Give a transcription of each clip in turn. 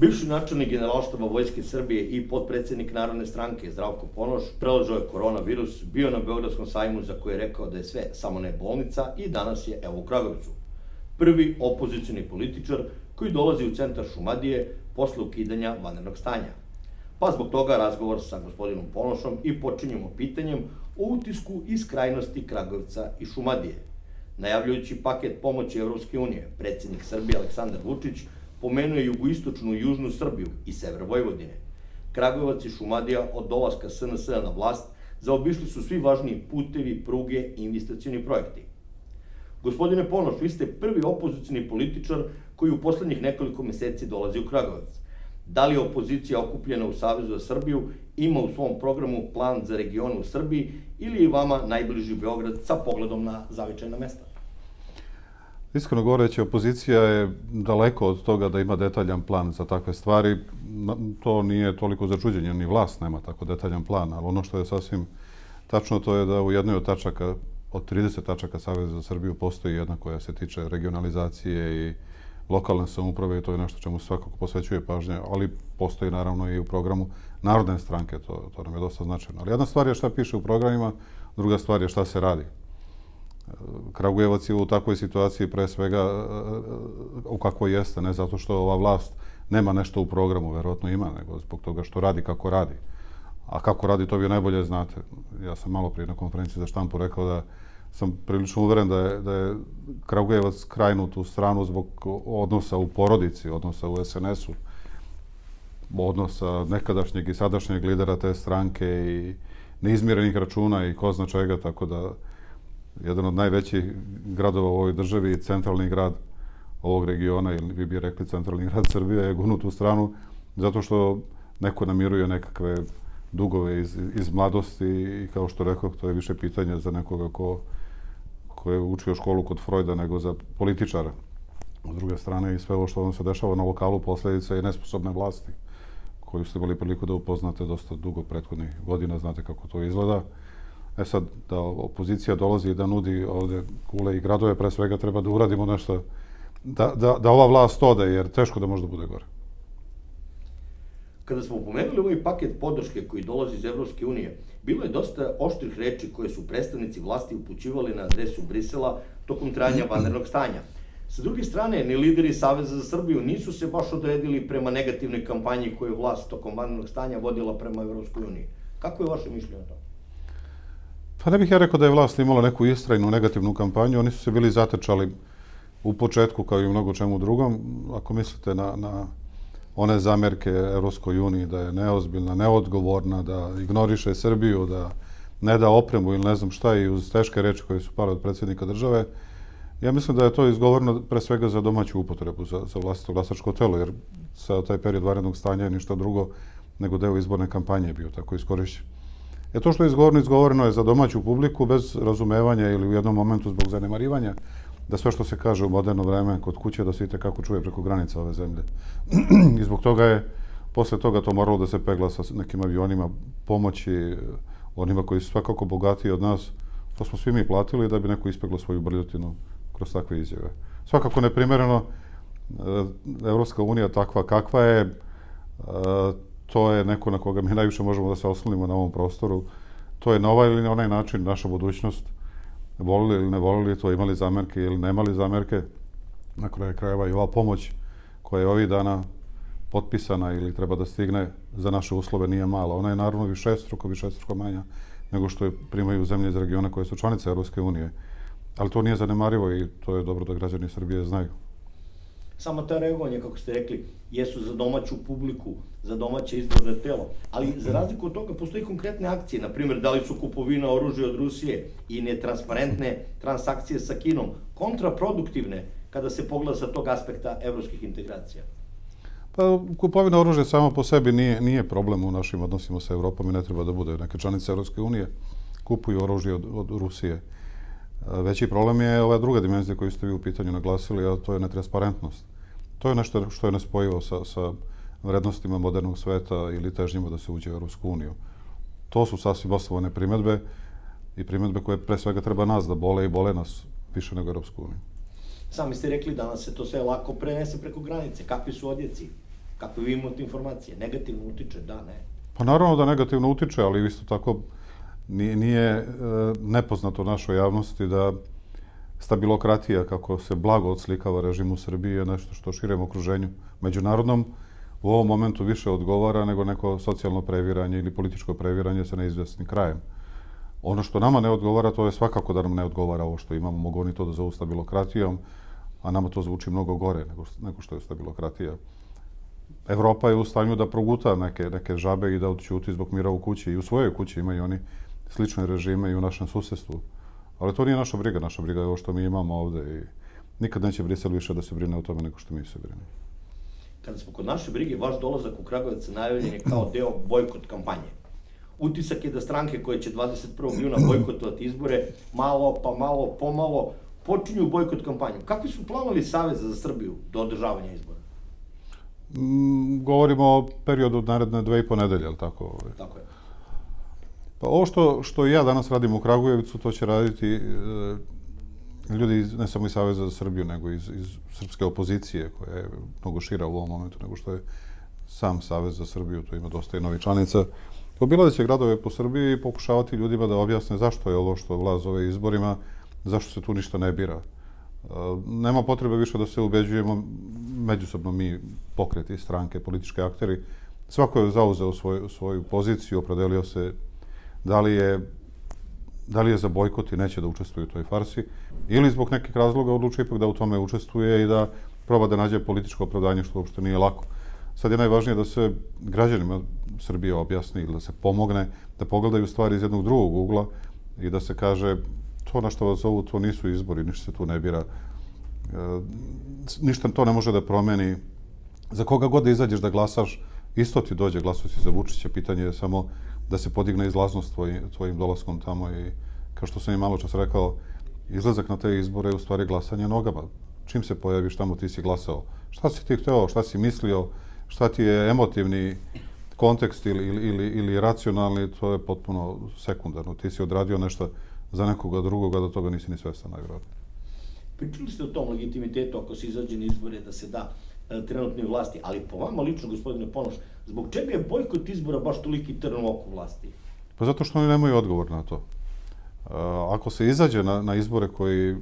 Bivši načelnik Generalštaba Vojske Srbije i potpredsjednik Narodne stranke Zdravko Ponoš preležao je koronavirus, bio na Beogradskom sajmu za koje je rekao da je sve samo ne bolnica i danas je evo u Kragujevcu. Prvi opozicioni političar koji dolazi u centar Šumadije posle ukidanja vanrednog stanja. Pa zbog toga razgovor sa gospodinom Ponošom i počinjemo pitanjem o utisku iz krajnosti Kragujevca i Šumadije. Najavljujući paket pomoći Evropske unije, predsjednik Srbije Aleksandar Vučić pomenuo je jugoistočnu i južnu Srbiju i sever Vojvodine. Kragujevac i Šumadija od dolaska SNS-a na vlast zaobišli su svi važniji putevi, pruge i investicioni projekti. Gospodine Ponoš, vi ste prvi opozicioni političar koji u poslednjih nekoliko meseci dolazi u Kragujevac. Da li opozicija okupljena u Savezu za Srbiju ima u svom programu plan za regione u Srbiji ili je vama najbliži Beograd sa pogledom na zavičajna mesta? Iskreno govoreći, opozicija je daleko od toga da ima detaljan plan za takve stvari. To nije toliko začuđenje, ni vlast nema tako detaljan plan, ali ono što je sasvim tačno to je da u jednoj od tačaka, od 30 tačaka Saveza za Srbiju, postoji jedna koja se tiče regionalizacije i lokalne samouprave i to je nešto čemu svakako posvećuje pažnje, ali postoji naravno i u programu Narodne stranke, to nam je dosta značajno. Ali jedna stvar je šta piše u programima, druga stvar je šta se radi. Kragujevac je u takvoj situaciji pre svega u kakvoj jeste, ne zato što ova vlast nema nešto u programu, verovatno ima, nego zbog toga što radi kako radi. A kako radi, to vi najbolje znate. Ja sam malo prije na konferenciji za štampu rekao da sam prilično uveren da je Kragujevac krajnut u stranu zbog odnosa u porodici, odnosa u SNS-u, odnosa nekadašnjeg i sadašnjeg lidera te stranke i neizmirenih računa i ko zna čega, tako da jedan od najvećih gradova u ovoj državi, centralni grad ovog regiona, ili vi bi rekli centralni grad Srbije, je gurnut u stranu zato što neko namiruje nekakve dugove iz mladosti i kao što rekao, to je više pitanje za nekoga ko je učio školu kod Freuda nego za političara. S druge strane, i sve ovo što vam se dešava na lokalu posljedica je nesposobne vlasti koju ste imali priliku da upoznate dosta dugo prethodnih godina, znate kako to izgleda. Sad, da opozicija dolazi i da nudi ovde kule i gradove, pre svega treba da uradimo nešto, da ova vlast ode, jer teško da može da bude gore. Kada smo pomenuli ovaj paket podrške koji dolazi iz Evropske unije, bilo je dosta oštrih reči koje su predstavnici vlasti upućivali na adresu Brisela tokom trajanja vanrednog stanja. Sa druge strane, ni lideri Saveza za Srbiju nisu se baš odredili prema negativnoj kampanji koju je vlast tokom vanrednog stanja vodila prema Evropskoj uniji. Kako je vaše mišljenje o tome? Pa ne bih ja rekao da je vlast imala neku istrajnu negativnu kampanju. Oni su se bili zatečali u početku kao i u mnogo čemu drugom. Ako mislite na one zamerke Evropskoj uniji da je neozbiljna, neodgovorna, da ignoriše Srbiju, da ne da opremu ili ne znam šta i uz teške reči koje su pale od predsjednika države, ja mislim da je to izgovoreno pre svega za domaću upotrebu, za vlastito glasačko telo, jer sa taj period vanrednog stanja je ništa drugo nego deo izborne kampanje je bio tako iskorišćen. To što je izgovoreno je za domaću publiku bez razumevanja ili u jednom momentu zbog zanemarivanja da sve što se kaže u moderno vreme kod kuće da se itekako čuje preko granica ove zemlje. I zbog toga je posle toga to moralo da se pegla sa nekim avionima pomoći onima koji su svakako bogatiji od nas. To smo svi mi platili da bi neko ispeglo svoju brljotinu kroz takve izjave. Svakako neprimereno, Evropska unija takva kakva je, to je neko na koga mi najviše možemo da se oslonimo na ovom prostoru. To je na ovaj ili na onaj način naša budućnost. Volili ili ne volili to, imali zamerke ili nemali zamerke. Na kraju krajeva i ova pomoć koja je ovih dana potpisana ili treba da stigne za naše uslove nije mala. Ona je naravno višestruko manja nego što je primaju zemlje iz regiona koje su članice Evropske unije. Ali to nije zanemarivo i to je dobro da građani Srbije znaju. Samo ta reagovanja, kako ste rekli, jesu za domaću publiku, za domaće izborne telo. Ali za razliku od toga postoji konkretne akcije, na primjer da li su kupovina oružja od Rusije i netransparentne transakcije sa Kinom kontraproduktivne kada se pogleda sa tog aspekta evropskih integracija? Pa kupovina oružja samo po sebi nije problem u našim odnosima sa Evropom i ne treba da bude. Neke članice Evropske unije kupuju oružje od Rusije. Veći problem je ova druga dimenzija koju ste vi u pitanju naglasili, a to je netransparentnost. To je nešto što je nespojivo sa vrednostima modernog sveta ili težnjima da se uđe u Evropsku uniju. To su sasvim osnovne primedbe i primedbe koje pre svega treba nas da bole i bole nas više nego Evropsku uniju. Sami ste rekli da nas se to sve lako prenese preko granice. Kakvi su odjeci? Kako vi imate informacije? Negativno utiče, da, ne? Pa naravno da negativno utiče, ali isto tako nije nepoznato našoj javnosti da stabilokratija, kako se blago odslikava režim u Srbiji, je nešto što širem okruženju međunarodnom u ovom momentu više odgovara nego neko socijalno previranje ili političko previranje sa neizvjesnim krajem. Ono što nama ne odgovara, to je svakako da nam ne odgovara ovo što imamo. Mogu oni to da zovu stabilokratijom, a nama to zvuči mnogo gore nego što je stabilokratija. Evropa je u stanju da proguta neke žabe i da odćuti zbog mira u kući. I u svojoj kući imaju oni slične režime i u našem susjedstvu. Ali to nije naša briga. Naša briga je ovo što mi imamo ovde i nikad neće Brisel više da se brine o tome nego što mi se brinemo. Kada smo kod naše brige, vaš dolazak u Kragujevac najavljen je kao deo bojkot kampanje. Utisak je da stranke koje će 21. juna bojkotovati izbore, malo pa malo, pomalo, počinju bojkot kampanju. Kakvi su planovi Saveza za Srbiju do održavanja izbora? Govorimo o periodu naredne 2,5 nedelje, ali tako? Tako je. Pa ovo što ja danas radim u Kragujevcu, to će raditi ljudi ne samo iz Saveza za Srbiju, nego iz srpske opozicije, koja je mnogo šira u ovom momentu nego što je sam Savez za Srbiju, to ima dosta i novih članica. Obilaze će gradove po Srbiji i pokušavati ljudima da objasne zašto je ovo što vlast zove izborima, zašto se tu ništa ne bira. Nema potrebe više da se ubeđujemo međusobno mi pokreti, stranke, politički akteri. Svako je zauzeo svoju poziciju, opredelio se da li je za bojkot i neće da učestvuje u toj farsi, ili zbog nekih razloga odlučuje ipak da u tome učestvuje i da proba da nađe političko opravdanje, što uopšte nije lako. Sad je najvažnije da se građanima Srbije objasni ili da se pomogne, da pogledaju stvari iz jednog drugog ugla i da se kaže to na što vas zovu, to nisu izbori, ništa se tu ne bira, ništa to ne može da promeni. Za koga god da izađeš da glasaš, isto ti dođe, glasao si za Vučića, pitanje je samo da se podigne izlaznost tvojim dolaskom tamo i, kao što sam i malo čas rekao, izlazak na te izbore je u stvari glasanje nogama. Čim se pojaviš tamo, ti si glasao. Šta si ti hteo, šta si mislio, šta ti je emotivni kontekst ili racionalni, to je potpuno sekundarno. Ti si odradio nešto za nekoga drugoga, da toga nisi ni svestan, najvjerojatno. Pričali ste o tom legitimitetu ako se izađe na izbore da se da trenutnoj vlasti, ali po vama lično, gospodine Ponoš, zbog čega je bojkot izbora baš toliki trn u oku vlasti? Pa zato što oni nemaju odgovor na to. Ako se izađe na izbore koji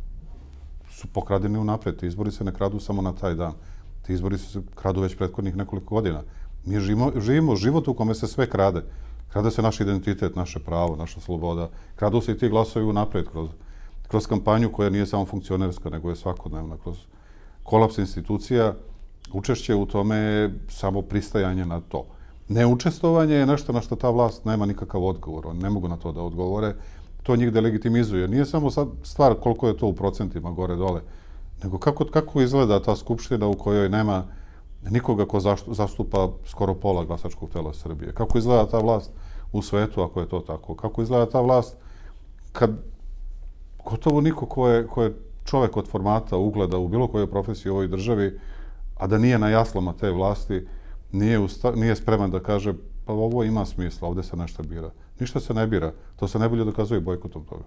su pokradeni unapred, ti izbori se ne kradu samo na taj dan. Ti izbori se kradu već prethodnih nekoliko godina. Mi živimo život u kome se sve krade. Krade se naš identitet, naše pravo, naša sloboda. Kradu se i ti glasovi unapred kroz kampanju koja nije samo funkcionerska, nego je svakodnevna, kroz kolaps institucija. Učešće u tome je samo pristajanje na to. Neučestovanje je nešto na što ta vlast nema nikakav odgovor. Oni ne mogu na to da odgovore. To njih delegitimizuje. Nije samo sad stvar koliko je to u procentima gore-dole, nego kako izgleda ta skupština u kojoj nema nikoga ko zastupa skoro pola glasačkog tela Srbije. Kako izgleda ta vlast u svetu, ako je to tako. Kako izgleda ta vlast kad gotovo niko ko je čovek od formata, ugleda u bilo kojoj profesiji u ovoj državi, a da nije na jaslama te vlasti, nije spreman da kaže pa ovo ima smisla, ovde se nešto bira. Ništa se ne bira. To se najbolje dokazuje bojkotom toga.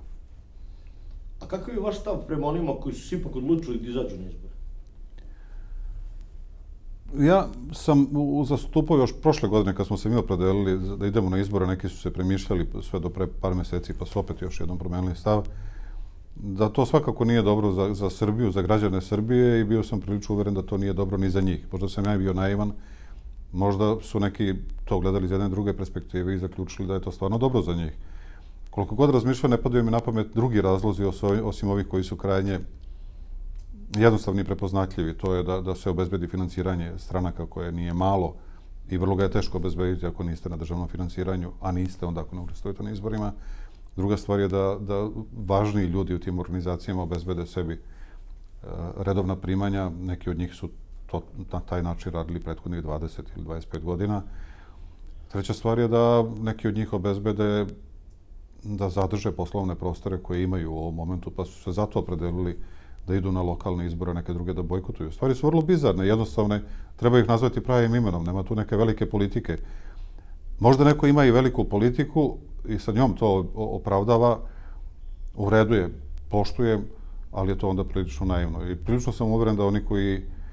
A kakav je vaš stav prema onima koji su se ipak odlučili da izađu na izbore? Ja sam zastupao još prošle godine kad smo se mi opredelili da idemo na izbore, neki su se premišljali sve do pre par meseci pa su opet još jednom promenili stav, da to svakako nije dobro za Srbiju, za građane Srbije i bio sam prilično uveren da to nije dobro ni za njih. Možda sam ja bio naivan, možda su neki to gledali iz jedne druge perspektive i zaključili da je to stvarno dobro za njih. Koliko god razmišljam, ne padaju mi na pamet drugi razlozi osim ovih koji su krajnje jednostavni i prepoznatljivi. To je da se obezbedi finansiranje stranaka koje nije malo i vrlo ga je teško obezbediti ako niste na državnom finansiranju, a niste onda ako ne učestvujete na izborima. Druga stvar je da važniji ljudi u tim organizacijama obezbede sebi redovna primanja. Neki od njih su to na taj način radili prethodnih 20 ili 25 godina. Treća stvar je da neki od njih obezbede da zadrže poslovne prostore koje imaju u ovom momentu, pa su se zato opredelili da idu na lokalne izbore, neke druge da bojkotuju. Stvari su vrlo bizarne, jednostavne, treba ih nazvati pravim imenom, nema tu neke velike politike. Možda neko ima i veliku politiku i sa njom to opravdava, u redu je, poštujem, ali je to onda prilično naivno. I prilično sam uveren da oni koji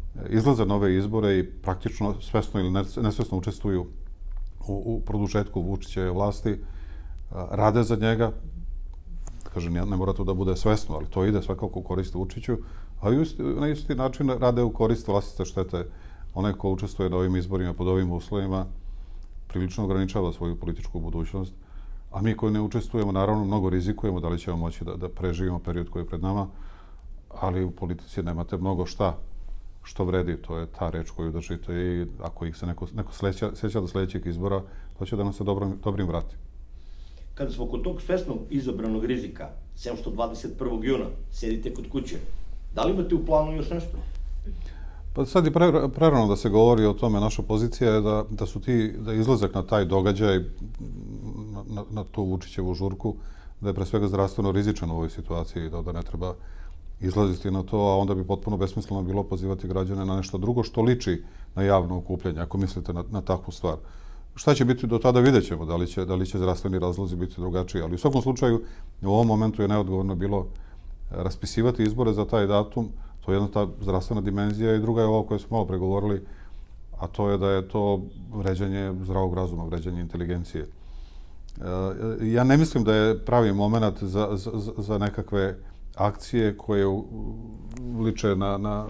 izlaze na ove izbore i praktično svesno ili nesvesno učestvuju u produžetku Vučićeve vlasti, rade za njega, kažem, ne mora to da bude svesno, ali to ide svakako u korist Vučiću, ali na isti način rade u korist vlastite štete. Onaj ko učestvuje na ovim izborima pod ovim uslovima prilično ograničava svoju političku budućnost, a mi koji ne učestvujemo, naravno, mnogo rizikujemo da li ćemo moći da preživimo period koji je pred nama, ali u politici nemate mnogo što vredi, to je ta reč koju držite i ako ih se neko sjeća do sljedećeg izbora, to će da nam se dobrim vrati. Kada smo kod tog svesnog izabranog rizika, 721. juna, sedite kod kuće, da li imate u planu još nešto? Pa sad je prerano da se govori o tome. Naša pozicija je da izlazak na taj događaj, na tu Vučićevu žurku, da je pre svega zdravstveno rizičan u ovoj situaciji, da ne treba izlaziti na to, a onda bi potpuno besmisleno bilo pozivati građane na nešto drugo što liči na javno okupljanje, ako mislite na takvu stvar. Šta će biti do tada, vidjet ćemo, da li će zdravstveni razlozi biti drugačiji, ali u svakom slučaju u ovom momentu je neodgovorno bilo raspisivati izbore za taj datum. To je jedna ta zdravstvena dimenzija i druga je ovo koje smo malo pregovorili, a to je da je to vređanje zdravog razuma, vređanje inteligencije. Ja ne mislim da je pravi moment za nekakve akcije koje liče na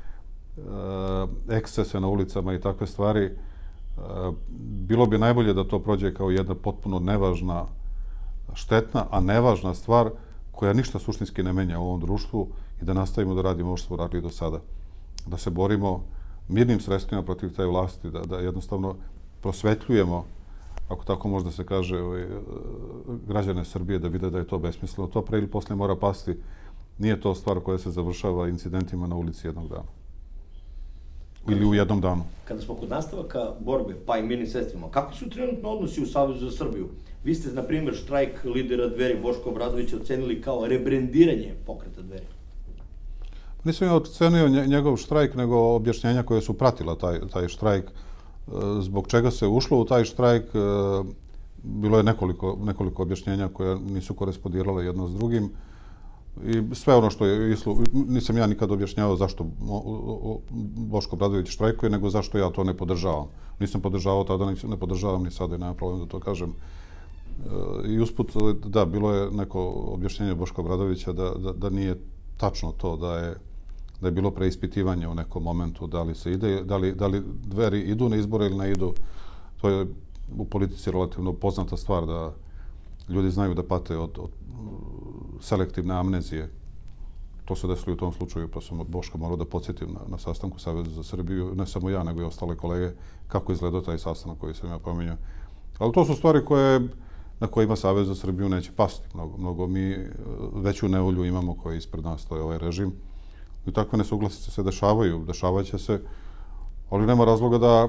ekscese na ulicama i takve stvari. Bilo bi najbolje da to prođe kao jedna potpuno nevažna, štetna, a nevažna stvar koja ništa suštinski ne menja u ovom društvu i da nastavimo da radimo ovo što smo radili do sada. Da se borimo mirnim sredstvima protiv te vlasti, da jednostavno prosvetljujemo, ako tako možda se kaže, građane Srbije da vide da je to besmisleno. To pre ili posle mora pasti. Nije to stvar koja se završava incidentima na ulici jednog dana. Ili u jednom danu. Kada smo kod nastavaka borbe, pa i mirnim sredstvima, kako su trenutno odnosi u Savezu za Srbiju? Vi ste, na primjer, štrajk lidera Dveri Boška Obradovića ocenili kao rebrendiranje pokreta Dveri. Nisam ja ocenio njegov štrajk, nego objašnjenja koje su pratila taj štrajk. Zbog čega se ušlo u taj štrajk, bilo je nekoliko objašnjenja koja nisu korespondirale jedno s drugim. I sve ono što je išlo, nisam ja nikad objašnjavao zašto Boško Obradović štrajkuje, nego zašto ja to ne podržavam. Nisam podržavao tada, ne podržavam ni sada i nema problem da to kažem. I usput, da, bilo je neko objašnjenje Boška Obradovića da nije tačno to, da je bilo preispitivanje u nekom momentu, da li se ide, da li Dveri idu na izbore ili ne idu. To je u politici relativno poznata stvar, da ljudi znaju da pate od selektivne amnezije. To se desilo u tom slučaju, pa sam od Boška morao da podsjetim na sastanku Saveza za Srbiju, ne samo ja, nego i ostale kolege, kako izgledao taj sastanak koji sam ja pominjao. Ali to su stvari na kojima Savez za Srbiju neće pasti. Mnogo mi veću nevolju imamo koji ispred nas, to je ovaj režim. I takve nesuglasice se dešavaće se, ali nema razloga da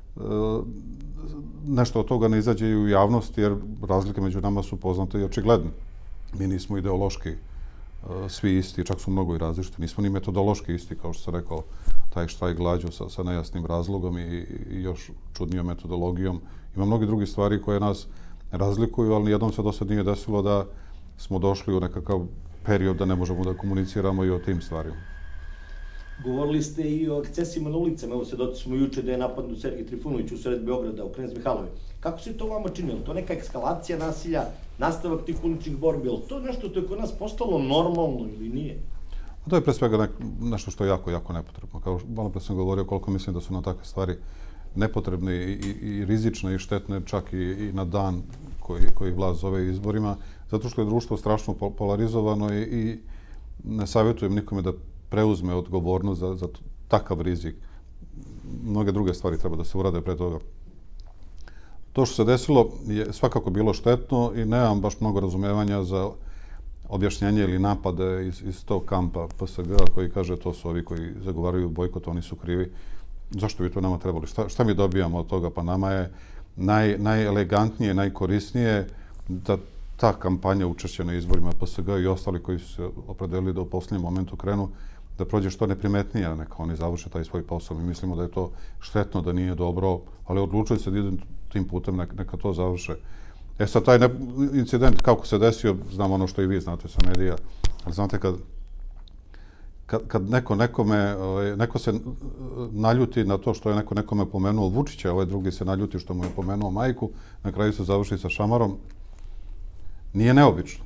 nešto od toga ne izađe i u javnost, jer razlike među nama su poznate i očigledne. Mi nismo ideološki svi isti, čak su mnogo i različiti. Nismo ni metodološki isti, kao što sam rekao, taj štrajk glađu sa nejasnim razlogom i još čudnijom metodologijom. Ima mnogi drugi stvari koje nas razlikuju, ali nijednom se do sad nije desilo da smo došli u nekakav period da ne možemo da komuniciramo i o tim stvarima. Govorili ste i o ekscesima na ulicama. Evo, svedoci smo juče da je napadnut Sergej Trifunović u sred Beograda, u Knez Mihajlovoj. Kako se to vama čini? Je li to neka eskalacija nasilja, nastavak tih uličnih borbi? Je li to nešto što je kod nas postalo normalno ili nije? To je pre svega nešto što je jako, jako nepotrebno. Kao malo pre sam govorio koliko mislim da su na takve stvari nepotrebne i rizične i štetne, čak i na dan koji vlast zove izborima, zato što je društvo strašno polarizovano i ne savjetujem nikome da preuzme odgovornost za takav rizik. Mnoge druge stvari treba da se urade pre toga. To što se desilo je svakako bilo štetno i nemam baš mnogo razumevanja za objašnjenje ili napade iz tog kampa PSG-a koji kaže to su ovi koji zagovaraju bojkot, oni su krivi. Zašto bi to nama trebali? Šta mi dobijamo od toga? Pa nama je najelegantnije, najkorisnije da ta kampanja učešća na izborima PSG i ostali koji su se opredelili da u posljednjem momentu krenu da prođe što neprimetnije, neka oni završe taj svoj posao. Mi mislimo da je to štetno, da nije dobro, ali odlučuju se da idu tim putem, neka to završe. Sad, taj incident kako se desio, znam ono što i vi znate sa medija, ali znate kad neko se naljuti na to što je neko nekome pomenuo Vučića, ovaj drugi se naljuti što mu je pomenuo majku, na kraju se završi sa šamarom, nije neobično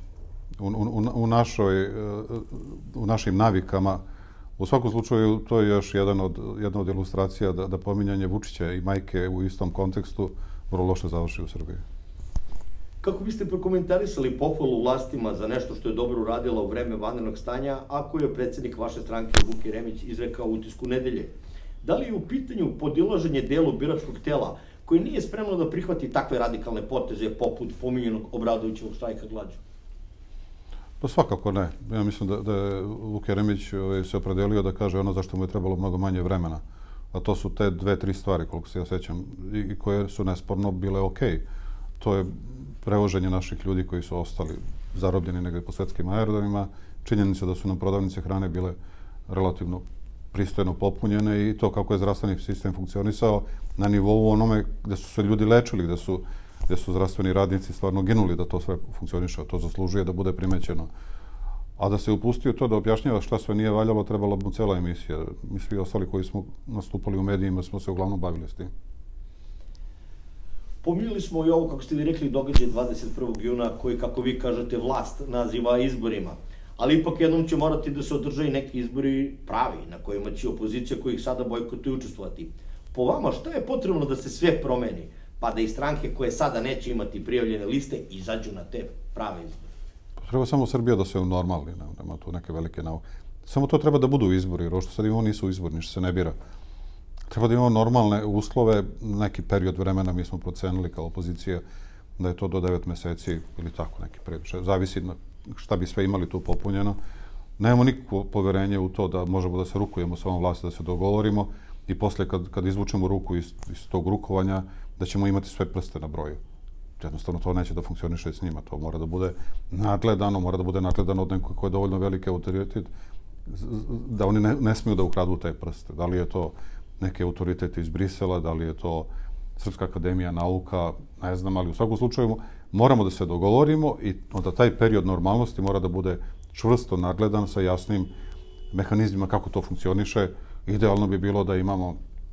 u našim navikama. U svakom slučaju, to je još jedna od ilustracija da pominjanje Vučića i majke u istom kontekstu vrlo loše završi u Srbiji. Kako biste prokomentarisali pohvalu vlastima za nešto što je dobro uradila u vreme vanrednog stanja, ako je predsjednik vaše stranke Vuk Jeremić izrekao u Utisku nedelje? Da li je u pitanju podilaženje delu biračkog tela koji nije spremno da prihvati takve radikalne poteze poput pominjenog Obradovićevog štrajka glađu? Pa svakako ne. Ja mislim da je Vuk Jeremić se opredelio da kaže ono zašto mu je trebalo mnogo manje vremena. A to su te 2-3 stvari, koliko se ja sećam, i koje su nesporno bile okej. To je prevoženje naših ljudi koji su ostali zarobljeni negdje po svetskim aerodromima, činjenica da su nam prodavnice hrane bile relativno pristojno popunjene i to kako je zdravstveni sistem funkcionisao na nivou onome gde su se ljudi lečili, gde su zdravstveni radnici stvarno ginuli da to sve funkcioniše. To zaslužuje da bude primećeno. A da se upustio to da objašnjava šta sve nije valjalo, trebala mu cela emisija. Mi svi ostali koji smo nastupali u medijima smo se uglavnom bavili s tim. Pominjali smo i ovo, kako ste vi rekli, događaj 21. juna koji, kako vi kažete, vlast naziva izborima. Ali ipak jednom će morati da se održe i neki izbori pravi, na kojima će opozicija koji ih sada bojkotuju učestvovati. Po vama, šta je potrebno da se sve promeni, pa da i stranke koje sada neće imati prijavljene liste izađu na te prave izbore? Treba samo Srbija da se unormali, nema tu neke velike nauke. Samo to treba da budu izbori, jer ovo što sad imamo nisu izbori, ništa se ne bira. Treba da imamo normalne uslove, neki period vremena mi smo procenili kao opozicija da je to do 9 meseci ili tako neki period. Zavisi šta bi sve imali tu popunjeno. Nemamo nikakvo poverenje u to da možemo da se rukujemo sa ovom vlasti, da se dogovorimo i posle kad izvučemo ruku iz tog rukovanja da ćemo imati sve prste na broju. Jednostavno to neće da funkcioniše s njima. To mora da bude nadgledano, od nekog koji je dovoljno veliki autoritet da oni ne smiju da ukradu te prste. Da li je to neki autoritet iz Brisela, da li je to Srpska akademija nauka, ne znam, ali u svakom slučaju moramo da se dogovorimo i onda taj period normalnosti mora da bude čvrsto nadgledan sa jasnim mehanizmima kako to funkcioniše. Idealno bi bilo da imamo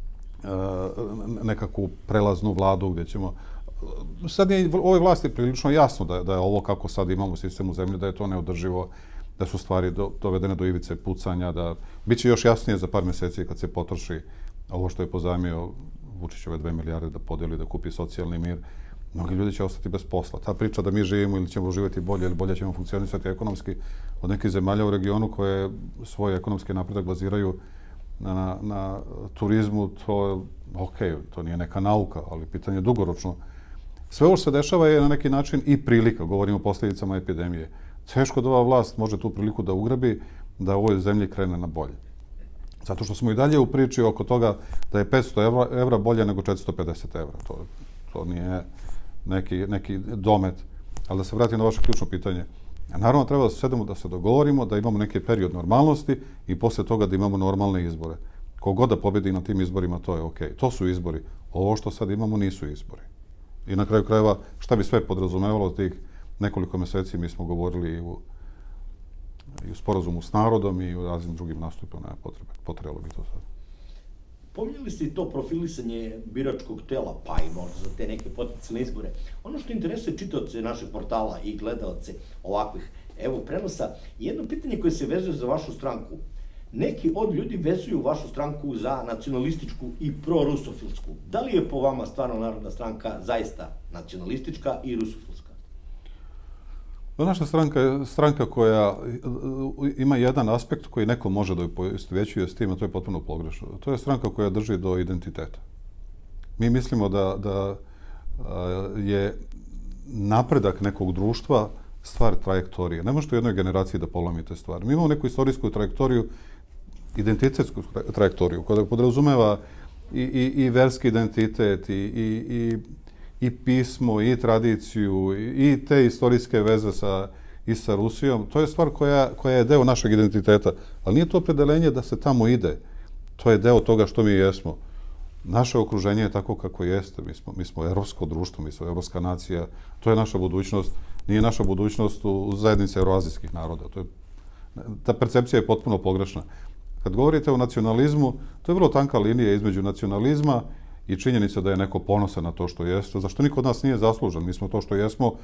nekakvu prelaznu vladu gdje ćemo... Sad je ovoj vlasti prilično jasno da je ovo kako sad imamo sistem u zemlji, da je to neodrživo, da su stvari dovedene do ivice pucanja, da biće još jasnije za par mjeseci kad se potroši ovo što je pozajmio Vučićeve 2 milijarde da podeli, da kupi socijalni mir. Mnogi ljudi će ostati bez posla. Ta priča da mi živimo ili ćemo živjeti bolje ili bolje ćemo funkcionisati ekonomski od nekih zemalja u regionu koje svoj ekonomski napredak baziraju na turizmu, to to nije neka nauka, ali pitanje je dugoročno. Sve ovo što se dešava je na neki način i prilika, govorimo o posljedicama epidemije. Teško da ova vlast može tu priliku da ugrabi, da u ovoj zemlji krene na bolje. Zato što smo i dalje u priči oko toga da je 500 evra bolje nego 450 evra. To nije neki domet. Ali da se vratim na vaše ključno pitanje. Naravno, treba da se sedemo, da se dogovorimo, da imamo neki period normalnosti i posle toga da imamo normalne izbore. Kogod da pobedi na tim izborima, to je okej. To su izbori. Ovo što sad imamo nisu izbori. I na kraju krajeva, šta bi sve podrazumevalo tih nekoliko meseci, mi smo govorili i u sporazumu s narodom i u raznim drugim nastupima, nema potrebe. Potrebalo bi to sad. Pominjali ste i to profilisanje biračkog tela, pa i možda za te neke potencijalne izbore. Ono što interesuje čitaoce našeg portala i gledalce ovakvih prenosa, jedno pitanje koje se vezuje za vašu stranku. Neki od ljudi vezuju vašu stranku za nacionalističku i prorusofilsku. Da li je po vama stvarno Narodna stranka zaista nacionalistička i rusofilska? Naša stranka je stranka koja ima jedan aspekt koji neko može da ju poistovjećuje s tim, a to je potpuno pogrešno. To je stranka koja drži do identiteta. Mi mislimo da je napredak nekog društva stvar trajektorije. Ne možete u jednoj generaciji da polomite stvari. Mi imamo neku istorijsku trajektoriju, identitetsku trajektoriju, koja podrazumeva i verski identitet, i pismo, i tradiciju, i te istorijske veze i sa Rusijom. To je stvar koja je deo našeg identiteta. Ali nije to opredeljenje da se tamo ide. To je deo toga što mi jesmo. Naše okruženje je tako kako jeste. Mi smo evropsko društvo, mi smo evropska nacija. To je naša budućnost. Nije naša budućnost u zajednici evroazijskih naroda. To je Ta percepcija je potpuno pogrešna. Kad govorite o nacionalizmu, to je vrlo tanka linija između nacionalizma i činjenica da je neko ponosan na to što jeste, zašto niko od nas nije zaslužan. Mi smo to što jesmo,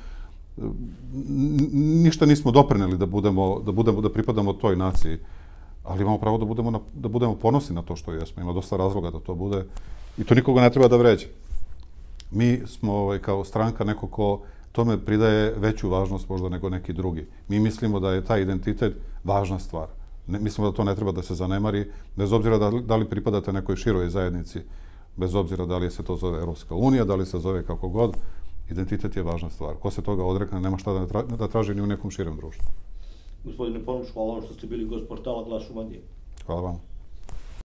ništa nismo doprineli da pripadamo toj naciji, ali imamo pravo da budemo ponosni na to što jesmo. Ima dosta razloga da to bude i to nikoga ne treba da vređe. Mi smo kao stranka neko ko tome pridaje veću važnost možda nego neki drugi. Mi mislimo da je taj identitet važna stvar. Mislimo da to ne treba da se zanemari, bez obzira da li pripadate nekoj široj zajednici, bez obzira da li se to zove Evropska unija, da li se zove kako god, identitet je važna stvar. Ko se toga odrekne, nema šta da traži ni u nekom širem društvu. Gospodine Ponoš, hvala vam što ste bili gost portala Glas Šumadije. Hvala vam.